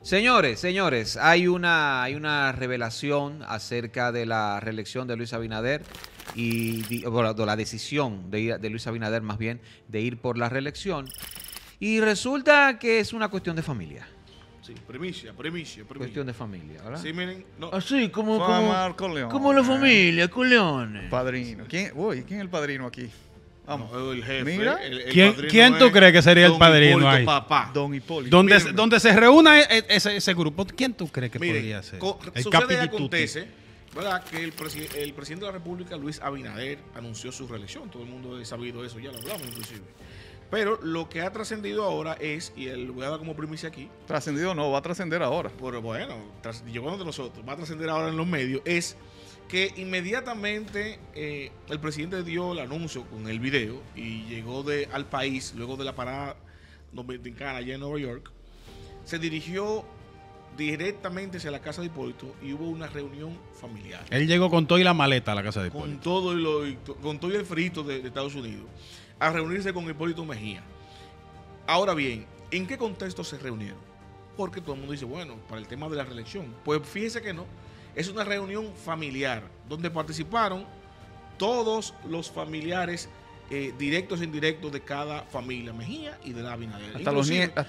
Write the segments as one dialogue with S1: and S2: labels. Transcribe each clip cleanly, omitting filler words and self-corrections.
S1: Señores, hay una revelación acerca de la reelección de Luis Abinader bueno, de la decisión de Luis Abinader más bien de ir por la reelección. Y resulta que es una cuestión de familia.
S2: Sí, primicia.
S1: Cuestión de familia, ¿verdad?
S2: Sí, miren, no.
S3: Así como
S4: Corleone.
S3: como la familia, Corleone.
S4: Padrino. ¿Quién es el padrino aquí? Vamos.
S2: No, el jefe.
S4: Mira.
S2: El
S5: ¿Quién
S2: padrino
S5: tú
S2: es
S5: crees que sería el
S2: don
S5: padrino
S2: Hipólito
S5: ahí?
S2: Papá.
S4: Don Hipólito.
S2: Miren,
S5: Donde se reúna ese grupo, ¿quién tú crees que
S2: Miren,
S5: podría ser? El
S2: sucede y
S5: Capitituti.
S2: acontece, ¿verdad? Que el presidente de la República, Luis Abinader, anunció su reelección. Todo el mundo ha sabido eso, ya lo hablamos inclusive. Pero lo que ha trascendido ahora es, y lo voy a dar como primicia aquí,
S4: Trascendido no, va a trascender ahora.
S2: pero bueno, llegó de nosotros, va a trascender ahora en los medios, es que inmediatamente el presidente dio el anuncio con el video y llegó al país luego de la parada dominicana allá en Nueva York, se dirigió directamente hacia la casa de Hipólito y hubo una reunión familiar.
S5: Él llegó con todo y la maleta a la casa de
S2: Con
S5: Hipólito.
S2: con todo y el frito de Estados Unidos, a reunirse con Hipólito Mejía. Ahora bien, ¿en qué contexto se reunieron? Porque todo el mundo dice, bueno, para el tema de la reelección. Pues fíjese que no, es una reunión familiar donde participaron todos los familiares directos e indirectos de cada familia Mejía y de la Abinader.
S4: Hasta los nietos.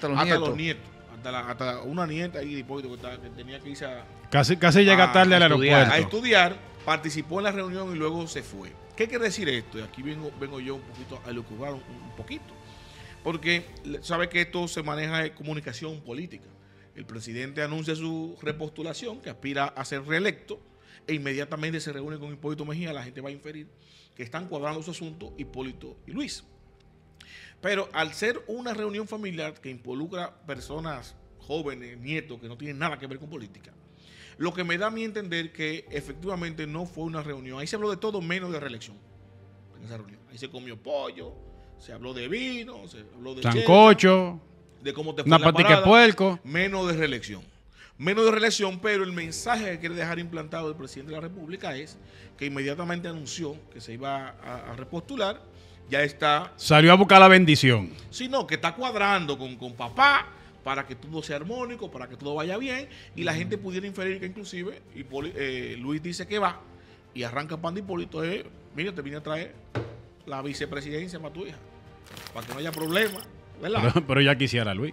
S2: Hasta una nieta ahí de Hipólito que tenía que irse
S5: Casi llega tarde al aeropuerto.
S2: a estudiar, participó en la reunión y luego se fue. ¿Qué quiere decir esto? Y aquí vengo yo un poquito a elucubrar un poquito. Porque sabe que esto se maneja de comunicación política. El presidente anuncia su repostulación, que aspira a ser reelecto, e inmediatamente se reúne con Hipólito Mejía. La gente va a inferir que están cuadrando su asunto Hipólito y Luis. Pero al ser una reunión familiar que involucra personas jóvenes, nietos, que no tienen nada que ver con política, lo que me da a mí entender que efectivamente no fue una reunión. Ahí se habló de todo menos de reelección. En esa reunión. Ahí se comió pollo, se habló de vino, se habló de
S5: Sancocho,
S2: de cómo te fue
S5: una
S2: la
S5: patica de
S2: parada,
S5: puerco.
S2: menos de reelección. Menos de reelección, pero el mensaje que quiere dejar implantado el presidente de la República es que inmediatamente anunció que se iba a repostular. Ya está.
S5: Salió a buscar la bendición.
S2: Sí, no, que está cuadrando con papá para que todo sea armónico, para que todo vaya bien y la gente pudiera inferir que inclusive Luis dice que va y arranca pan de Hipólito. Mira, te vine a traer la vicepresidencia para tu hija, para que no haya problema, ¿verdad?
S5: Pero ya quisiera Luis.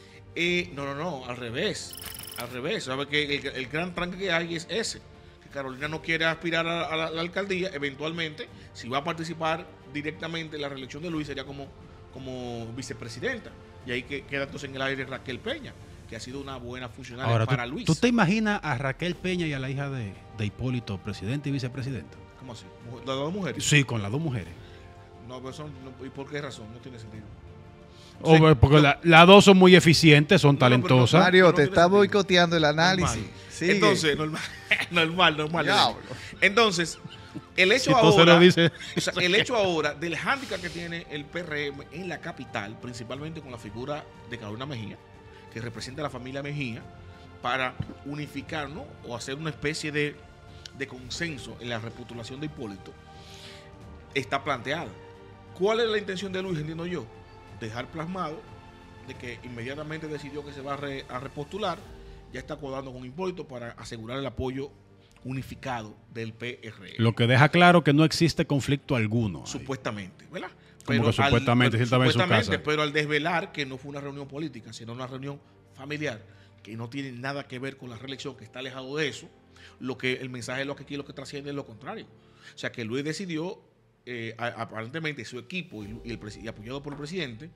S2: No, al revés. ¿Sabes que el gran tranque que hay es ese? Que Carolina no quiere aspirar a la alcaldía. Eventualmente, si va a participar directamente en la reelección de Luis, sería como vicepresidenta. Y ahí queda entonces en el aire Raquel Peña, que ha sido una buena funcionaria
S5: Ahora,
S2: para Luis.
S5: ¿tú te imaginas a Raquel Peña y a la hija de Hipólito, presidente y vicepresidenta?
S2: ¿Cómo así? ¿Las dos mujeres?
S5: Sí, con las dos mujeres.
S2: No, pero ¿y por qué razón? No tiene sentido.
S5: Porque las dos son muy eficientes, son
S2: No, pero
S5: talentosas.
S4: Mario,
S2: no
S4: te
S2: tiene
S4: está
S2: sentido.
S4: boicoteando el análisis. Sigue.
S2: Entonces, normal.
S4: Diablo.
S2: Entonces, el hecho
S5: Si tú se lo dices.
S2: o sea, el hecho ahora del hándicap que tiene el PRM en la capital, principalmente con la figura de Carolina Mejía, que representa a la familia Mejía, para unificar, ¿no? O hacer una especie de consenso en la repostulación de Hipólito, está planteada. ¿Cuál es la intención de Luis, entiendo yo? Dejar plasmado de que inmediatamente decidió que se va a repostular, ya está acordando con Hipólito para asegurar el apoyo unificado del PRM.
S5: Lo que deja claro que no existe conflicto alguno. Ahí.
S2: Supuestamente, ¿verdad?
S5: Como que supuestamente, sí estaba en su casa.
S2: Pero al desvelar que no fue una reunión política, sino una reunión familiar, que no tiene nada que ver con la reelección, que está alejado de eso, el mensaje lo que trasciende es lo contrario. O sea, que Luis decidió, aparentemente su equipo y apoyado por el presidente,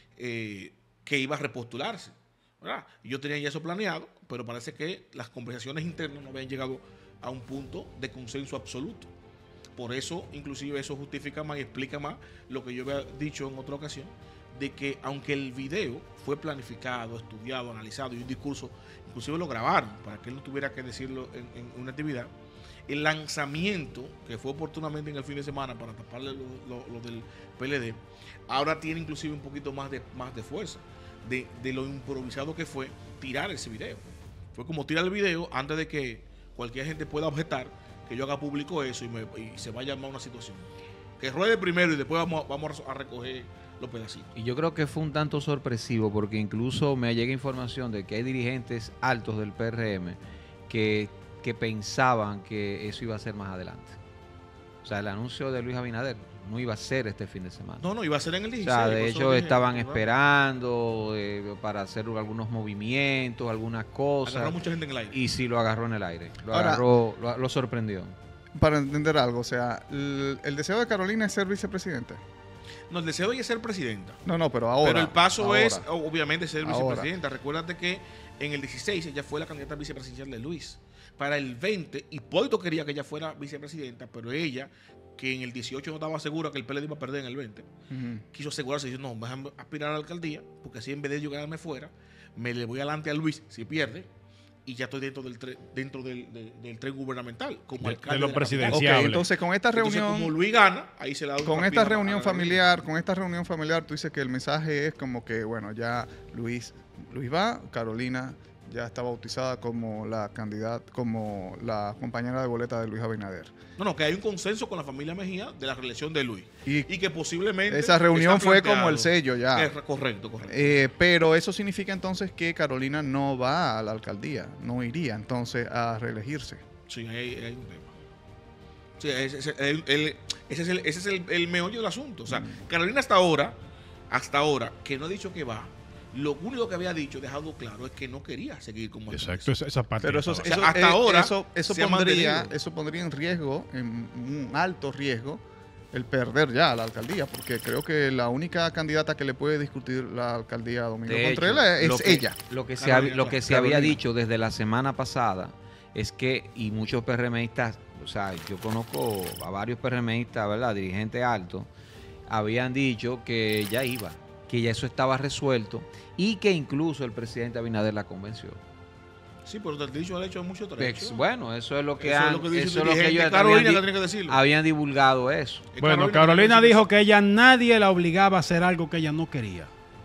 S2: que iba a repostularse, ¿verdad? Yo tenía ya eso planeado, pero parece que las conversaciones internas no habían llegado a un punto de consenso absoluto. Por eso, inclusive, eso justifica más y explica más lo que yo había dicho en otra ocasión, de que aunque el video fue planificado, estudiado, analizado y un discurso, inclusive lo grabaron para que él no tuviera que decirlo en una actividad, el lanzamiento, que fue oportunamente en el fin de semana para taparle lo del PLD, ahora tiene inclusive un poquito más de fuerza, de lo improvisado que fue tirar ese video. Fue como tirar el video antes de que cualquier gente pueda objetar que yo haga público eso y se vaya a armar una situación. Que ruede primero y después vamos a recoger los pedacitos.
S1: Y yo creo que fue un tanto sorpresivo porque incluso me llega información de que hay dirigentes altos del PRM que pensaban que eso iba a ser más adelante. O sea, el anuncio de Luis Abinader no iba a ser este fin de semana.
S2: No, iba a ser en el
S1: O
S2: 16.
S1: sea,
S2: por
S1: de
S2: eso
S1: hecho
S2: dije,
S1: estaban
S2: ¿verdad?
S1: esperando para hacer algunos movimientos, algunas cosas.
S2: Agarró mucha gente en el aire.
S1: Y sí lo agarró en el aire.
S4: Ahora-
S1: Lo sorprendió.
S4: Para entender algo, o sea, el deseo de Carolina es ser vicepresidente.
S2: No, el deseo de ella es ser presidenta.
S4: No, pero ahora.
S2: Pero el paso
S4: ahora.
S2: es, obviamente, ser
S4: Ahora.
S2: vicepresidenta. Recuérdate que en el 16 ella fue la candidata vicepresidencial de Luis. Para el 20, Hipólito quería que ella fuera vicepresidenta, pero ella, que en el 18 no estaba segura que el PLD iba a perder en el 20,
S4: Ujú.
S2: quiso asegurarse y dijo, no, déjame aspirar a la alcaldía, porque así en vez de yo quedarme fuera, me le voy adelante a Luis si pierde, y ya estoy dentro del tren gubernamental, como alcalde
S5: de lo
S2: la capital.
S5: presidencial.
S4: Ok,
S5: Fiable.
S4: entonces con esta
S2: Entonces,
S4: reunión.
S2: como Luis gana, ahí se le da un
S4: Con
S2: papel
S4: esta
S2: a la
S4: reunión
S2: reunión.
S4: familiar, tú dices que el mensaje es como que, bueno, ya Luis va, Carolina ya está bautizada como la candidata, como la compañera de boleta de Luis Abinader.
S2: No, que hay un consenso con la familia Mejía de la reelección de Luis.
S4: Y
S2: Y que posiblemente...
S4: esa reunión
S2: está
S4: fue
S2: planteado.
S4: como el sello ya.
S2: Correcto.
S4: Pero eso significa entonces que Carolina no va a la alcaldía, no iría entonces a reelegirse.
S2: Sí, hay un tema. Sí, ese es el meollo del asunto. O sea, Carolina hasta ahora, que no ha dicho que va, lo único que había dicho, dejado claro, es que no quería seguir como alcaldesa.
S5: Exacto, esa parte.
S4: Pero
S5: yo
S4: eso,
S5: estaba-
S2: sea, hasta ahora
S4: eso
S2: se ha
S4: pondría,
S2: mantenido.
S4: eso pondría en riesgo, en un alto riesgo, el perder ya la alcaldía, porque creo que la única candidata que le puede discutir la alcaldía a Domingo
S1: De hecho,
S4: Contreras es
S1: lo que-
S4: ella.
S1: Lo que se,
S2: Carolina,
S1: lo que se
S4: Carolina.
S1: había dicho desde la semana pasada es que, y muchos PRMistas, o sea, yo conozco a varios PRMistas, ¿verdad? Dirigentes altos, habían dicho que ya iba, que ya eso estaba resuelto y que incluso el presidente Abinader la convenció.
S2: Sí, pero del dicho al hecho hay mucho trecho.
S1: Bueno, eso es lo que
S2: Eso
S1: han,
S2: es lo que dice
S1: eso
S2: el
S1: es lo que
S2: dirigente.
S1: ellos
S2: Carolina
S1: habían,
S2: que tiene que decirlo.
S1: habían divulgado eso.
S5: Bueno,
S2: que
S5: Carolina
S2: tiene que
S5: dijo
S2: decirlo.
S5: que ella nadie la obligaba a hacer algo que ella no quería.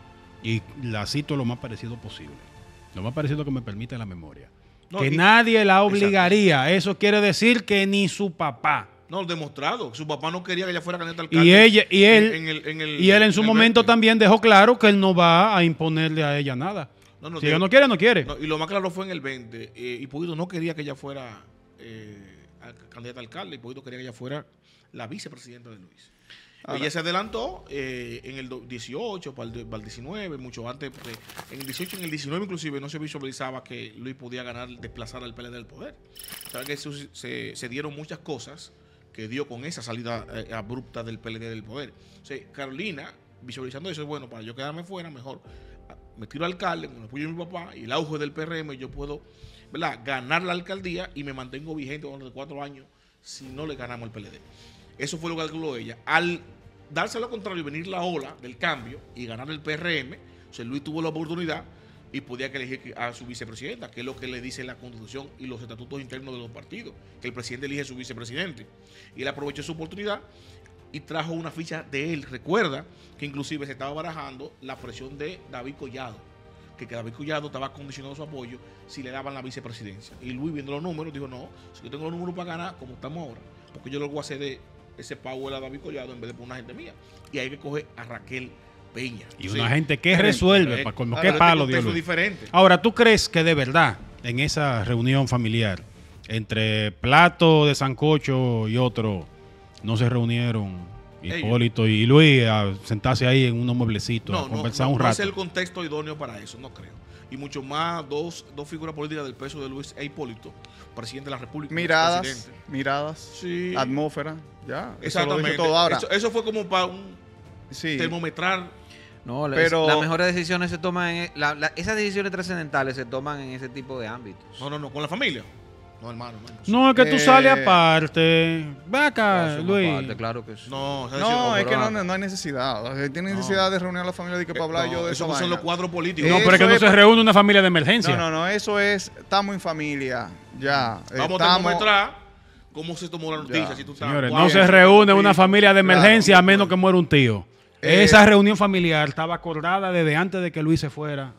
S5: Y la cito lo más parecido posible. Lo más parecido que me permite la memoria.
S2: No,
S5: que
S2: y-
S5: nadie la obligaría. Eso quiere decir que ni su papá.
S2: No, demostrado. Su papá no quería que ella fuera candidata a alcalde.
S5: Y ella, y él,
S2: en
S5: y él en su
S2: el
S5: momento
S2: 20.
S5: también dejó claro que él no va a imponerle a ella nada.
S2: No,
S5: Si ella no quiere, no quiere.
S2: No, y lo más claro fue en el 20. Hipólito no quería que ella fuera candidata a alcalde. Hipólito quería que ella fuera la vicepresidenta de Luis.
S4: Ahora-
S2: Ella se adelantó en el 18, para el 19, mucho antes. Porque en el 18 y en el 19 inclusive no se visualizaba que Luis podía ganar, desplazar al PLD del poder. Saben que se dieron muchas cosas que dio con esa salida abrupta del PLD del poder. O sea, Carolina, visualizando eso, bueno, para yo quedarme fuera, mejor me tiro al alcalde, con el apoyo de mi papá y el auge del PRM, yo puedo, ¿verdad?, ganar la alcaldía y me mantengo vigente durante 4 años si no le ganamos al PLD. Eso fue lo que calculó ella. Al darse lo contrario y venir la ola del cambio y ganar el PRM, o sea, Luis tuvo la oportunidad y podía elegir a su vicepresidenta, que es lo que le dice la Constitución y los estatutos internos de los partidos, que el presidente elige a su vicepresidente. Y él aprovechó su oportunidad y trajo una ficha de él. Recuerda que inclusive se estaba barajando la presión de David Collado, que David Collado estaba condicionando su apoyo si le daban la vicepresidencia. Y Luis, viendo los números, dijo, no, si yo tengo los números para ganar, como estamos ahora, porque yo lo voy a hacer de ese power a David Collado en vez de por una gente mía. Y hay que coger a Raquel Peña.
S5: Y
S2: Sí.
S5: una gente que resuelve, para como
S2: Ahora,
S5: qué
S2: este
S5: palo,
S2: contexto
S5: Dios
S2: es
S5: mío.
S2: diferente.
S5: Ahora, ¿tú crees que de verdad en esa reunión familiar entre plato de sancocho y otro no se reunieron Hipólito y Luis a sentarse ahí en unos mueblecitos a conversar un
S2: no es
S5: rato?
S2: el contexto idóneo para eso, no creo. Y mucho más dos figuras políticas del peso de Luis e Hipólito, presidente de la República.
S4: Miradas,
S2: presidente. Sí.
S4: atmósfera, ya. Eso lo
S2: Exactamente.
S4: dije todo ahora.
S2: Eso fue como para un
S4: Sí.
S2: termometrar.
S1: No,
S4: Pero-
S1: las mejores decisiones se toman esas decisiones trascendentales se toman en ese tipo de ámbitos.
S2: No, con la familia. No, hermano.
S5: No, es que tú
S4: Eh,
S5: sales aparte. Ve acá,
S1: Son
S5: Luis.
S1: aparte, claro que sí.
S2: No,
S4: No, es que
S1: pero-
S4: no hay necesidad. O sea, tiene necesidad de reunir a la familia de que para hablar yo de
S2: eso
S4: esa
S2: no son los
S4: vaina.
S2: cuadros políticos.
S5: No,
S4: Eso
S5: pero es que no
S4: es
S5: se
S4: pa-
S5: reúne una familia de emergencia.
S4: No, eso es, estamos en familia, ya.
S2: Vamos a termometrar cómo se tomó la noticia.
S4: Ya.
S2: Si tú estás
S5: Señores,
S2: guau,
S5: no se
S2: si
S5: reúne
S2: tú
S5: una
S2: estás
S5: familia de emergencia a menos que muera un tío. Esa reunión familiar estaba acordada desde antes de que Luis se fuera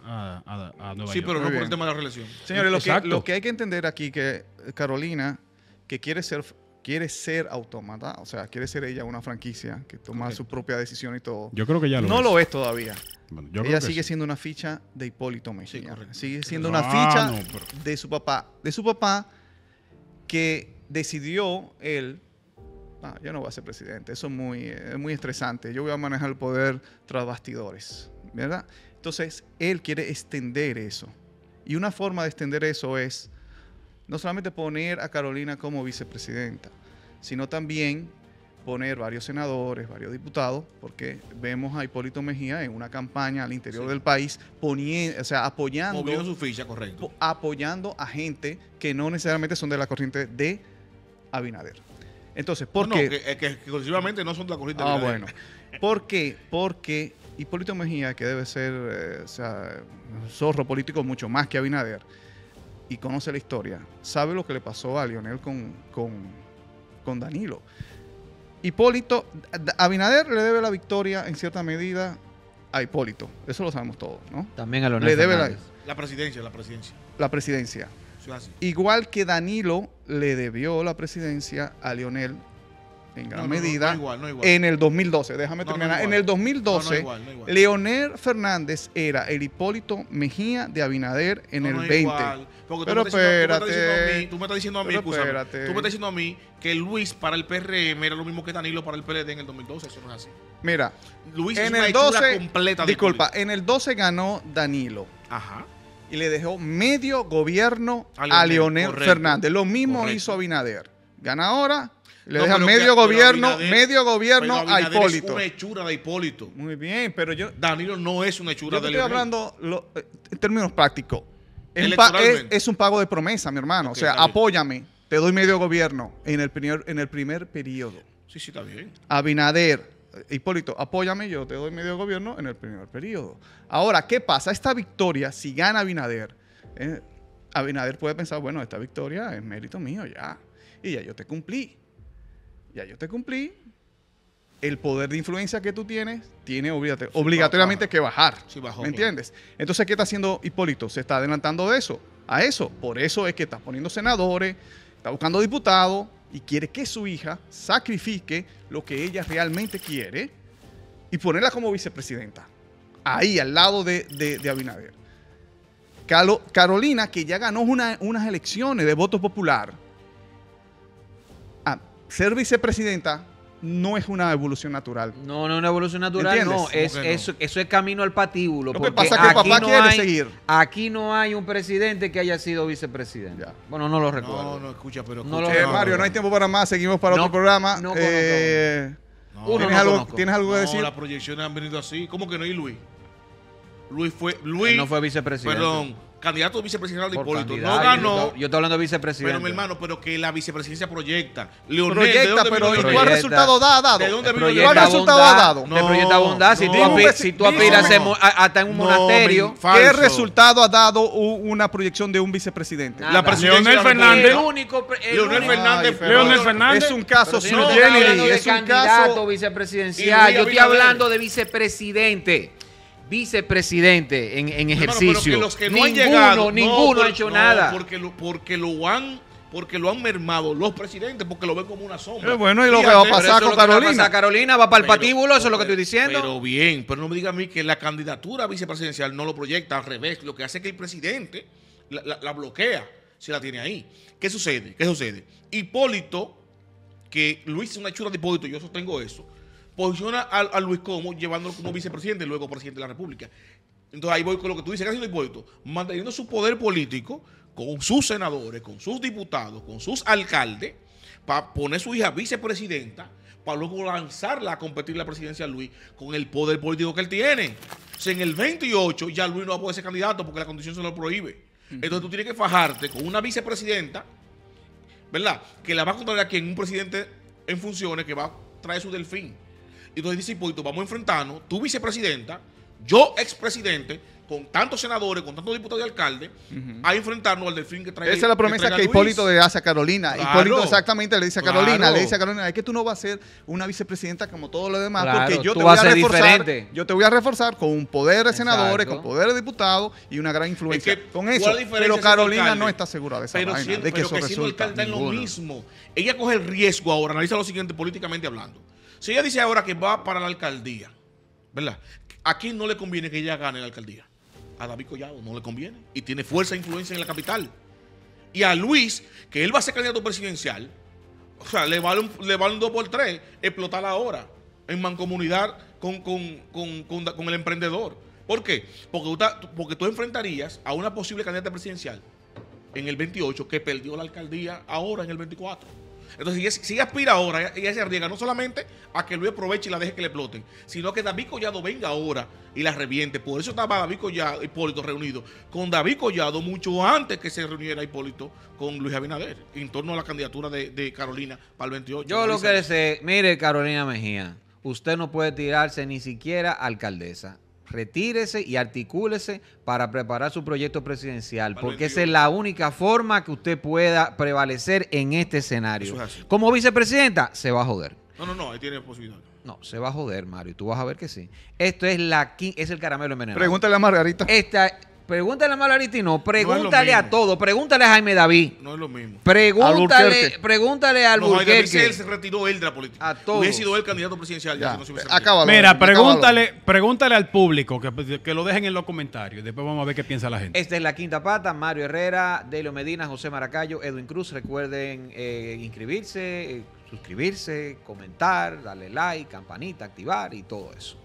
S5: a Nueva
S2: Sí,
S5: York.
S2: pero no
S4: Muy
S2: por
S4: bien.
S2: el tema de la reelección.
S4: Señores,
S5: Exacto.
S4: lo que hay que entender aquí que Carolina, que quiere ser quiere ser autómata, o sea, quiere ser ella una franquicia que toma su propia decisión y todo.
S5: Yo creo que ya
S4: no lo es todavía.
S5: Bueno, yo creo
S4: Ella
S5: que
S4: sigue
S5: sí.
S4: siendo una ficha de Hipólito Mejía.
S2: Sí, correcto.
S4: Sigue siendo una ficha
S5: no, pero-
S4: de su papá. De su papá que decidió él, yo no voy a ser presidente, eso es muy estresante. Yo voy a manejar el poder tras bastidores, ¿verdad? Entonces, él quiere extender eso. Y una forma de extender eso es no solamente poner a Carolina como vicepresidenta, sino también poner varios senadores, varios diputados, porque vemos a Hipólito Mejía en una campaña al interior del país, apoyando,
S2: Moviendo su ficha, correcto.
S4: apoyando a gente que no necesariamente son de la corriente de Abinader. Entonces, ¿por
S2: No,
S4: qué?
S2: que exclusivamente no son de la corriente de
S4: Ah,
S2: Abinader.
S4: bueno. ¿Por qué? Porque Hipólito Mejía, que debe ser un zorro político mucho más que Abinader, y conoce la historia, sabe lo que le pasó a Lionel con Danilo. Abinader le debe la victoria en cierta medida a Hipólito. Eso lo sabemos todos, ¿no?
S1: También a Leonel
S4: Le debe
S1: Fernández.
S2: La presidencia.
S4: la presidencia.
S2: Eso es así.
S4: Igual que Danilo le debió la presidencia a Lionel en gran medida
S2: No igual, no igual.
S4: en el 2012. Déjame
S2: No, no
S4: terminar.
S2: igual.
S4: En el 2012,
S2: No igual, no igual.
S4: Leonel Fernández era el Hipólito Mejía de Abinader en el
S2: No es
S4: 20.
S2: igual, porque
S4: Pero
S2: tú me estás
S4: espérate.
S2: tú me estás diciendo a mí,
S4: Pero
S2: escúchame,
S4: espérate.
S2: tú me estás diciendo a mí que Luis para el PRM era lo mismo que Danilo para el PLD en el 2012. Eso no es así.
S4: Mira,
S2: Luis es
S4: en
S2: una
S4: el
S2: hechura
S4: 12,
S2: completa de
S4: disculpa,
S2: Hipólito.
S4: en el 12 ganó Danilo
S2: Ajá.
S4: y le dejó medio gobierno
S2: A
S4: a
S2: Leonel,
S4: Leonel
S2: correcto.
S4: Fernández. Lo mismo
S2: Correcto.
S4: hizo Abinader. Gana ahora, le
S2: No,
S4: deja
S2: pero
S4: medio
S2: pero
S4: gobierno,
S2: Abinader-
S4: medio gobierno
S2: pero
S4: a
S2: Abinader
S4: Hipólito.
S2: Es una hechura de Hipólito.
S4: Muy bien, pero yo
S2: Danilo no es una hechura
S4: te
S2: de
S4: estoy
S2: Leonel.
S4: hablando en términos prácticos.
S2: Electoralmente.
S4: Es un pago de promesa, mi hermano.
S2: Ok,
S4: o sea,
S2: está bien.
S4: apóyame, te doy medio gobierno en el primer periodo.
S2: Sí, está bien.
S4: Abinader, Hipólito, apóyame, yo te doy medio gobierno en el primer periodo. Ahora, ¿qué pasa? Esta victoria, si gana Abinader, Abinader puede pensar, bueno, esta victoria es mérito mío ya. Y ya yo te cumplí. Ya yo te cumplí. El poder de influencia que tú tienes tiene obligatoriamente
S2: baja.
S4: que bajar.
S2: Sí, bajó,
S4: ¿Me
S2: claro.
S4: entiendes? Entonces, ¿qué está haciendo Hipólito? Se está adelantando de eso, a eso. Por eso es que está poniendo senadores, está buscando diputados y quiere que su hija sacrifique lo que ella realmente quiere y ponerla como vicepresidenta. Ahí, al lado de Abinader. Carolina, que ya ganó unas elecciones de voto popular, ser vicepresidenta no es una evolución natural.
S1: No, no es una evolución natural,
S4: ¿Entiendes?
S1: no. Es,
S2: ¿Cómo que no?
S1: eso es camino al patíbulo.
S4: Lo que
S1: porque
S4: pasa es que el
S1: aquí
S4: papá
S1: no
S4: quiere
S1: hay-
S4: seguir.
S1: Aquí no hay un presidente que haya sido vicepresidente.
S4: Ya.
S1: Bueno, no lo recuerdo.
S2: No, no, escucha, pero
S1: No
S2: escucha.
S1: lo-
S4: Mario, no hay tiempo para más. Seguimos para
S1: No,
S4: otro programa.
S1: no conozco.
S2: No,
S1: Uno
S4: ¿Tienes,
S1: no
S4: algo,
S1: conozco.
S4: ¿Tienes algo que
S2: no,
S4: decir?
S2: las proyecciones han venido así. ¿Cómo que no? ¿Y Luis? Luis
S1: Él no fue vicepresidente.
S2: Perdón, candidato
S1: Por
S2: vicepresidencial de Hipólito.
S1: candidato.
S2: No ganó.
S1: Yo estoy hablando de vicepresidente.
S2: Pero mi hermano, pero que la vicepresidencia proyecta. Leonel, ¿de
S4: Proyecta,
S2: dónde
S4: pero
S2: vino
S4: ¿y
S2: Leonel?
S4: cuál
S1: Proyecta.
S4: resultado ha dado?
S2: ¿De dónde vino
S1: Proyecta
S4: ¿Cuál
S2: Leonel?
S4: resultado ha
S1: bondad,
S4: dado?
S1: te proyecta bondad. Si,
S2: no.
S1: si tú aspiras hasta en un
S2: No,
S1: monasterio.
S2: men, falso.
S4: ¿Qué resultado ha dado una proyección de un vicepresidente?
S1: Nada.
S2: La presidencia
S5: Leonel
S2: la
S5: Fernández.
S1: El
S2: proyecta.
S1: único.
S2: Leonel
S1: único-
S2: Fernández.
S4: Ay,
S5: Leonel Fernández.
S4: Es un caso
S1: Pero si no
S4: sui
S1: estoy hablando
S4: generis.
S1: de
S4: Es un
S1: candidato
S4: caso.
S1: vicepresidencial.
S2: Y
S1: Yo
S2: Luis
S1: estoy
S2: Abinader.
S1: hablando de vicepresidente. Vicepresidente en
S2: Hermano,
S1: ejercicio.
S2: pero que los que no
S1: ninguno,
S2: han llegado.
S1: ninguno
S2: no,
S1: ha hecho
S2: no,
S1: nada.
S2: Porque lo han mermado los presidentes, porque lo ven como una sombra.
S4: Bueno, y lo que
S2: Fíjate,
S4: va a
S1: Pero
S4: pasar
S1: eso es
S4: con
S1: lo que le va a
S4: Carolina.
S1: pasar a Carolina va para el
S2: pero-
S1: patíbulo, eso es lo que estoy diciendo.
S2: Pero bien, pero no me diga a mí que la candidatura vicepresidencial no lo proyecta, al revés. Lo que hace es que el presidente la bloquea si la tiene ahí. ¿Qué sucede? Hipólito, que Luis es una hechura de Hipólito, yo sostengo eso, posiciona a Luis como llevándolo como vicepresidente y luego presidente de la República. Entonces ahí voy con lo que tú dices, ¿qué haciendo Hipólito? Manteniendo su poder político con sus senadores, con sus diputados, con sus alcaldes, para poner su hija vicepresidenta, para luego lanzarla a competir la presidencia Luis con el poder político que él tiene. O sea, en el 28 ya Luis no va a poder ser candidato porque la constitución se lo prohíbe. Entonces tú tienes que fajarte con una vicepresidenta, ¿verdad? Que la va a contrariar a quien un presidente en funciones que va a traer su delfín. Y entonces dice Hipólito, vamos a enfrentarnos, tú vicepresidenta, yo, expresidente, con tantos senadores, con tantos diputados y alcaldes, a enfrentarnos al delfín que trae.
S4: Esa es la promesa que Hipólito le hace a Carolina.
S2: Claro.
S4: Hipólito exactamente le dice a Carolina,
S2: Claro.
S4: le dice a Carolina, es que tú no vas a ser una vicepresidenta como todos los demás,
S1: Claro,
S4: porque yo
S1: tú
S4: te voy
S1: vas
S4: a
S1: a ser
S4: reforzar,
S1: diferente.
S4: yo te voy a reforzar con un poder de senadores,
S1: Exacto.
S4: con poder de diputados y una gran influencia.
S2: Es que,
S4: con
S2: ¿cuál
S4: eso,
S2: es la diferencia
S4: pero
S2: siendo
S4: Carolina
S2: alcalde?
S4: no está segura de esa
S2: Pero
S4: vaina,
S2: siendo,
S4: de que
S2: pero
S4: eso
S2: que siendo
S4: resulta.
S2: alcalde es lo
S1: Ninguno.
S2: mismo. Ella coge el riesgo ahora, analiza lo siguiente políticamente hablando. Si ella dice ahora que va para la alcaldía, ¿verdad? ¿A quién no le conviene que ella gane la alcaldía? A David Collado no le conviene. Y tiene fuerza e influencia en la capital. Y a Luis, que él va a ser candidato presidencial, o sea, le vale un 2x3 explotar ahora en mancomunidad con el emprendedor. ¿Por qué? Porque tú enfrentarías a una posible candidata presidencial en el 28 que perdió la alcaldía ahora en el 24. Entonces, si ella aspira ahora, ella se arriesga no solamente a que Luis aproveche y la deje que le exploten, sino que David Collado venga ahora y la reviente. Por eso estaba David Collado, Hipólito reunido con David Collado mucho antes que se reuniera Hipólito con Luis Abinader en torno a la candidatura de Carolina para el 28.
S1: Yo lo que sé, mire, Carolina Mejía, usted no puede tirarse ni siquiera alcaldesa. Retírese y articúlese para preparar su proyecto presidencial,
S2: Para el
S1: porque esa
S2: 28.
S1: es la única forma que usted pueda prevalecer en este escenario.
S2: Eso es así.
S1: Como vicepresidenta, se va a joder.
S2: No, ahí tiene posibilidad.
S1: No, se va a joder, Mario, y tú vas a ver que sí. Esto es es el caramelo envenenado.
S4: Pregúntale a Margarita.
S1: Pregúntale a Margaritino, pregúntale
S2: mismo.
S1: a todo, pregúntale a Jaime David,
S2: No es lo mismo.
S4: Alburquerque.
S1: pregúntale a
S2: No, Jaime David
S1: Alburquerque.
S2: él se retiró él de la política.
S1: A todos.
S2: Hubiese sido él candidato presidencial.
S4: Ya,
S2: si no se hubiese retirado.
S4: acábalo.
S5: Mira,
S4: acábalo.
S5: pregúntale al público que lo dejen en los comentarios. Después vamos a ver qué piensa la gente.
S1: Esta es La Quinta Pata, Mario Herrera, Delio Medina, José Maracayo, Edwin Cruz. Recuerden inscribirse, suscribirse, comentar, darle like, campanita, activar y todo eso.